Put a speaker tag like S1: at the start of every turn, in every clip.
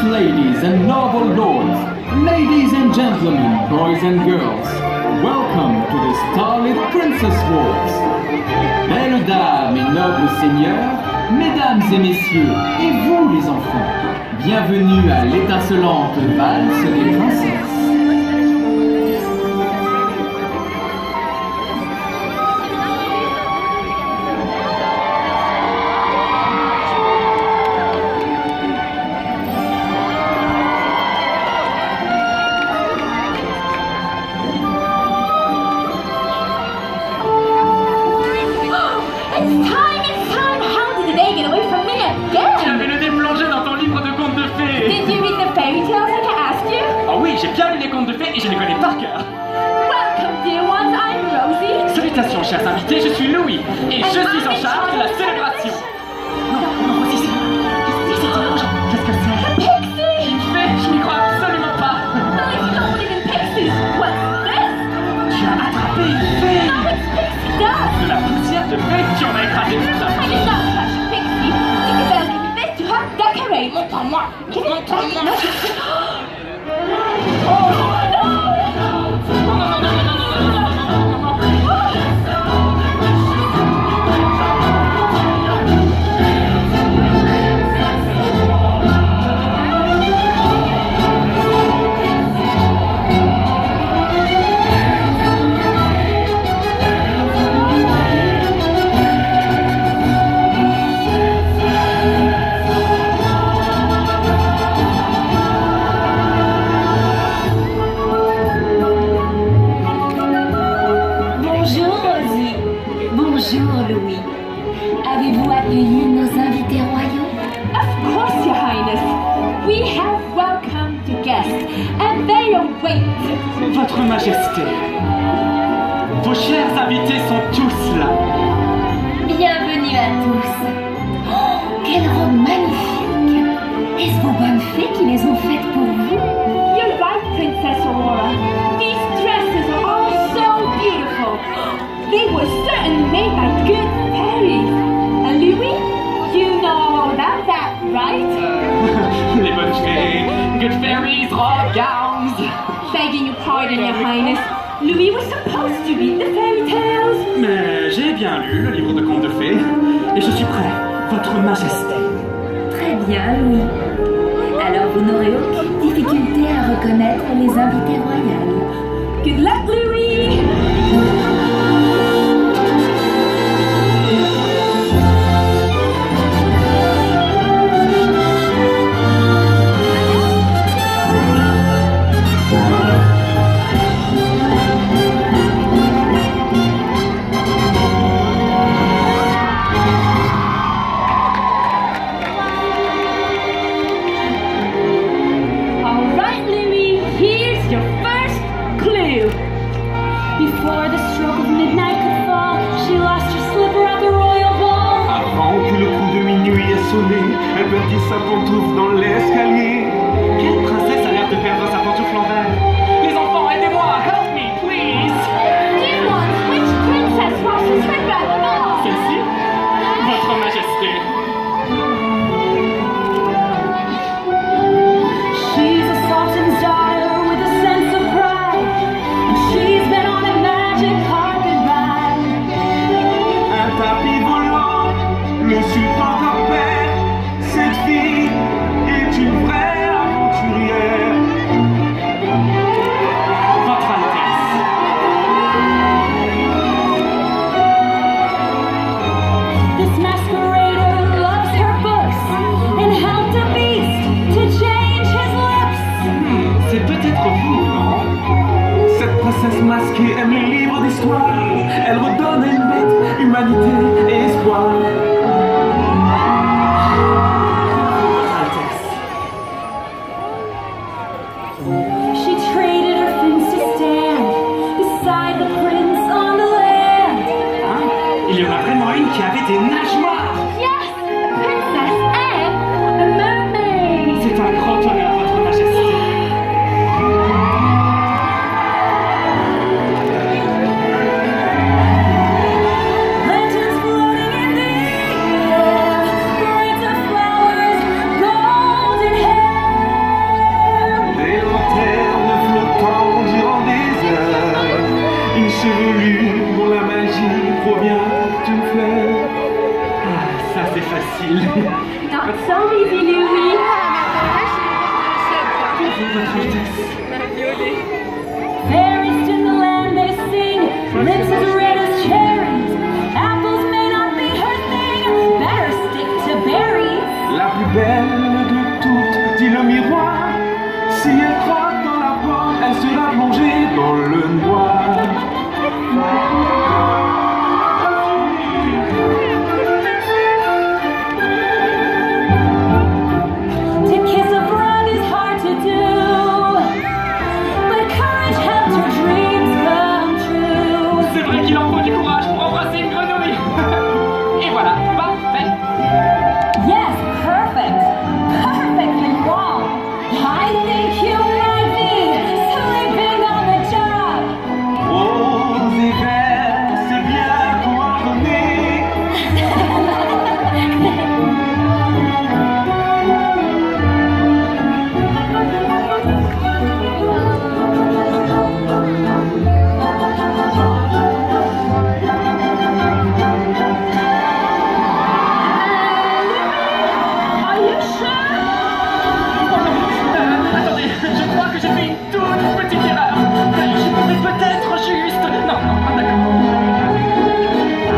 S1: ladies and noble lords, ladies and gentlemen, boys and girls, welcome to the Starlit Princess Waltz. Belles dames et nobles seigneurs, mesdames et messieurs, et vous les enfants, bienvenue à l'étincelante valse des princesses.
S2: J'ai bien lu les contes de fées et je les connais par cœur.
S3: Welcome, dear ones, I'm Rosie.
S2: Salutations, chers invités, je suis Louis et je suis en charge de la célébration. Non, Rosie, c'est étrange. Qu'est-ce que c'est?
S3: Pixie!
S2: Une fée? Je n'y crois absolument pas.
S3: No, you don't believe in pixies. What's this?
S2: Tu as attrapé une fée.
S3: No, it's pixie dust.
S2: De la poussière de fée, tu en as écrasé une.
S3: I did not touch a pixie. Tinkerbell gave me this to help decorate.
S2: Montre-moi. Montre-moi.
S4: Bonjour Louis. Avez-vous accueilli nos invités royaux?
S3: Of course, Your Highness. We have welcomed the guests, and they await.
S2: Votre Majesté, vos chers invités sont tous là.
S4: Bienvenue à tous. Oh, quelle robe magnifique! Est-ce vos bonnes fées qui les ont faites pour vous?
S3: You're right, Princess Aurora. These dresses are all so beautiful. They were certainly made by good fairies. Louis, you know all about that, right?
S2: Les bonnes fées, good fairies, robe, gowns.
S3: Begging your pardon, Your Highness. Louis was supposed to read the fairy tales.
S2: Mais j'ai bien lu le livre de contes de fées et je suis prêt, Votre Majesté.
S4: Très bien, Louis. Alors vous n'aurez aucune difficulté à reconnaître les invités royaux.
S3: Good luck, Louis! Before the stroke of midnight could fall, she lost her slipper at the royal ball.
S5: Avant que le coup de minuit ait sonné, elle perdit sa pantoufle dans l'escalier.
S2: Quelle princesse a l'air de perdre sa pantoufle en verre? Les enfants, aidez-moi! Help me, please!
S3: Dear ones, which princess lost her slipper at the ball?
S2: Celle-ci? Votre Majesté!
S3: She's a sultan's daughter with a sense of pride, and she's been on a magic carpet ride.
S5: Un tapis volant, le sultan rappelle cette fille c'est facile.
S3: Not so easy, Louis.
S5: Votre Altesse.
S4: Fairies in the land they sing, lips as red as cherries. Apples may not be her thing, better stick to berries.
S5: La plus belle de toutes, dit le miroir. Si elle croque dans la poire, elle sera plongée dans le noir.
S4: To kiss a frog is hard to do, but courage helps her dreams come true.
S2: C'est vrai qu'il en faut du courage pour embrasser une grenouille. Et voilà, parfait.
S4: Yes, perfect. Perfectly wrong. I think you might be sleeping on the job.
S5: Rose et vert, c'est bien coordonné.
S3: Are you sure?
S2: Attendez, je crois que j'ai fait une toute petite erreur. Je pouvais peut-être juste... Non, d'accord.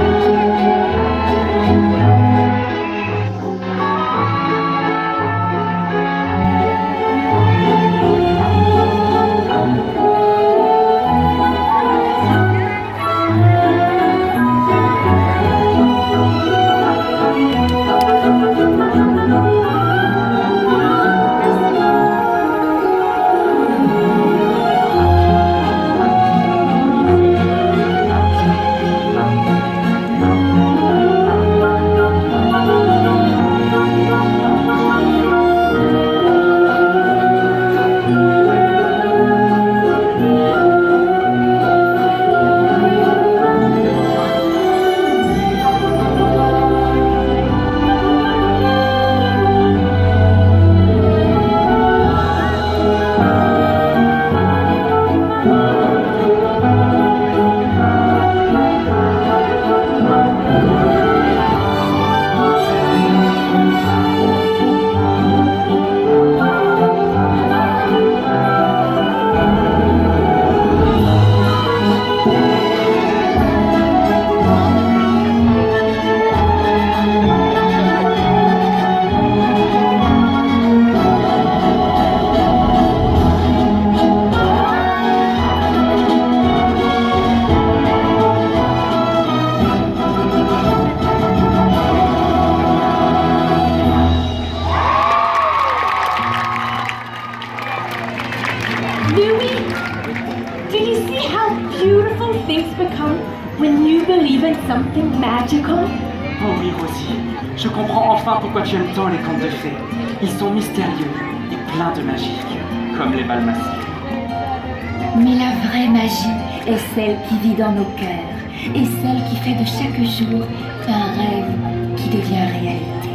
S3: Louis, do you see how beautiful things become when you believe in something magical?
S2: Oh oui, Rosie, je comprends enfin pourquoi tu aimes tant les contes de fées. Ils sont mystérieux et pleins de magie, comme les bals massifs.
S4: Mais la vraie magie est celle qui vit dans nos cœurs et celle qui fait de chaque jour un rêve qui devient réalité.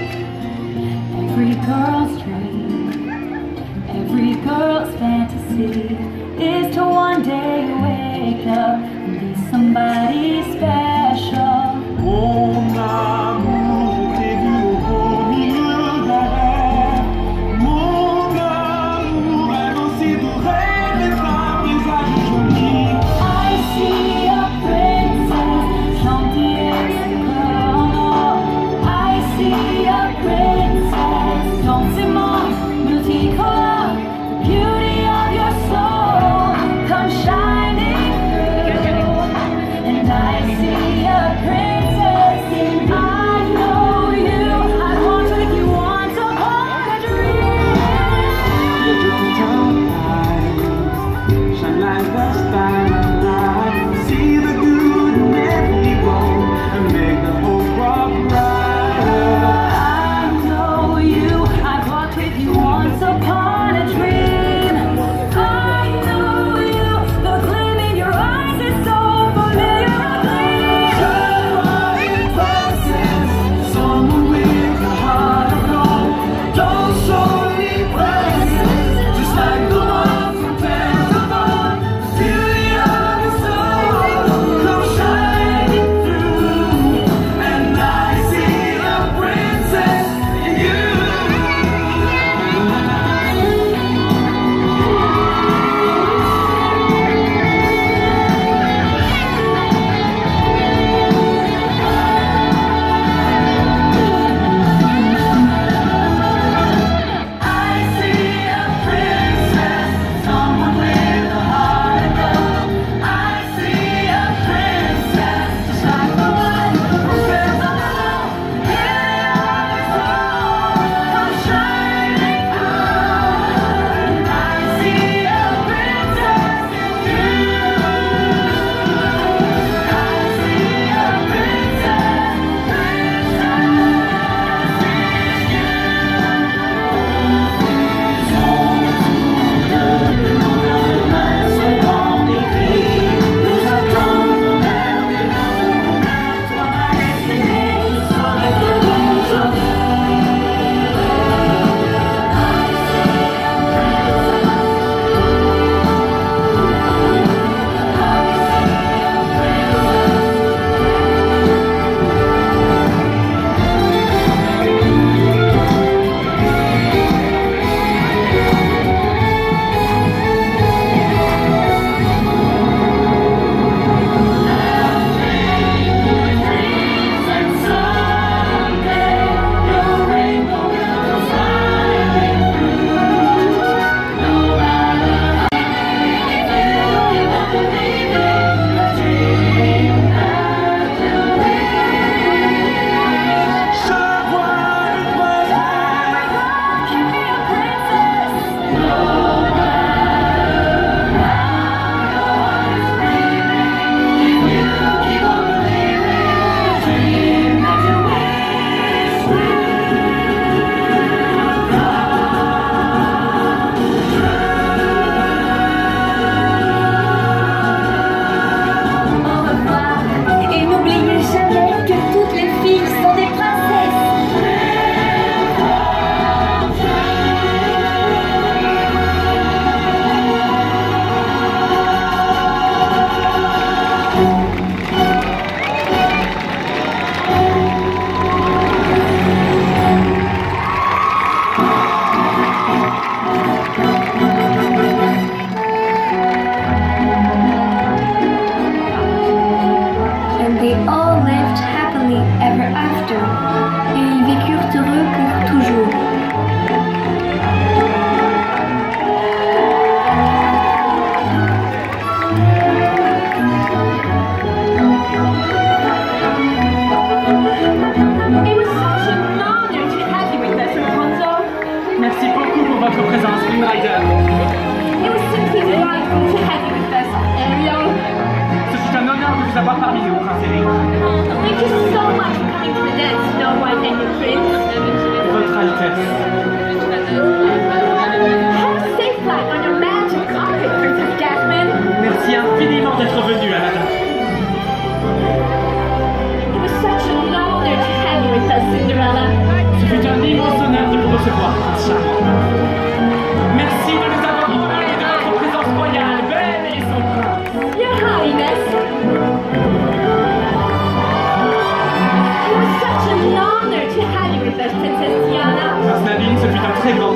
S4: Every girl's dream, every girl's fantasy is to one day wake up and be somebody special.
S5: Mon amour, t'es vu au milieu d'un rêve. Mon amour, elle aussi devrait être un visage joli.
S4: I see a princess, gentillesse girl. I see a princess, gentiment multicolore. The beauty of your soul comes shining through, and I see
S2: recevoir, prince charmant. Merci de nous avoir honorés de votre présence royale, belle et sans prince.
S3: Your Highness. It was such an honor to have you with us, Princess Diana.
S2: Prince Naveen, ce fut un très grand